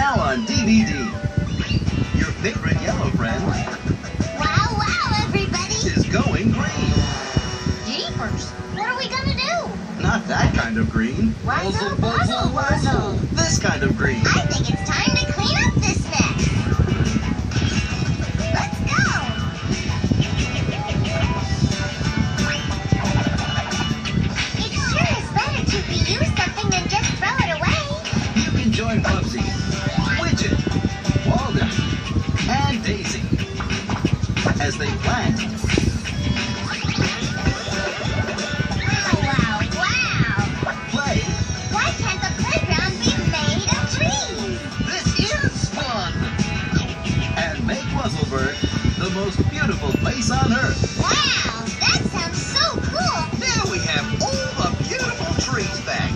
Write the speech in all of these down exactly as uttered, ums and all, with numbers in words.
Now on D V D. Your favorite yellow friend Wow, wow, everybody! is going green. Jeepers! What are we gonna do? Not that kind of green. Wuzzle, wuzzle, wuzzle. This kind of green. I think it's time to clean up this mess. Let's go! It sure is better to reuse something than just throw it away. You can join Bubsy, Widget, Walden, and Daisy as they plant, Wow, wow, wow! play. Why can't the playground be made of trees? This is fun! And make Wuzzleburg the most beautiful place on Earth. Wow, that sounds so cool! Now we have all the beautiful trees back.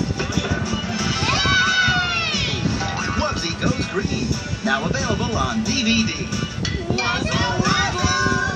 Yay! Wubbzy Goes Green, now available on D V D. Wuzzle, wuzzle!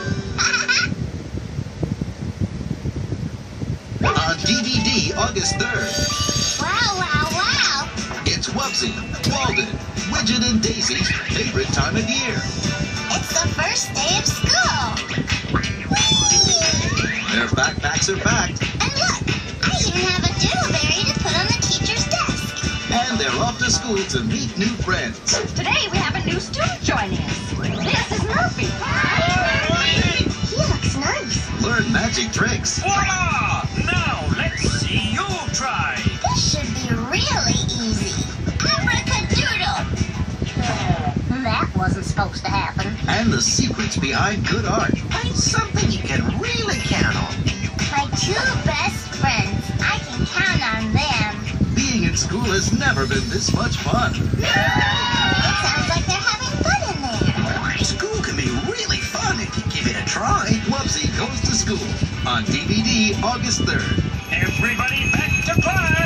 On D V D, August third. Wow, wow, wow! It's Wubbzy, Walden, Widget, and Daisy's favorite time of year. It's the first day of school! Whee! Their backpacks are packed, And look, I even have a doodleberry to put on the teacher's desk. and they're off to school to meet new friends. Today we have a new student joining us. This is Murphy. He looks nice. Learn magic tricks, Voila! Now let's see you try. This should be really easy. Abracadoodle! That wasn't supposed to happen. and the secrets behind good art. Find something you can really count on. My two best friends. I can count on them. Being in school has never been this much fun. It sounds like they're having fun in there. School can be really fun if you give it a try. Wubbzy Goes to School on D V D August third. Everybody back to class.